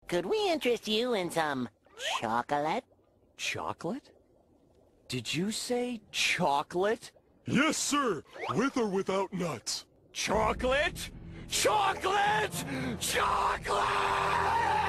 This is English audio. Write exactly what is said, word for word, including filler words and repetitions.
Could we interest you in some chocolate? Chocolate? Did you say chocolate? Yes, sir. With or without nuts. Chocolate? Chocolate! Chocolate!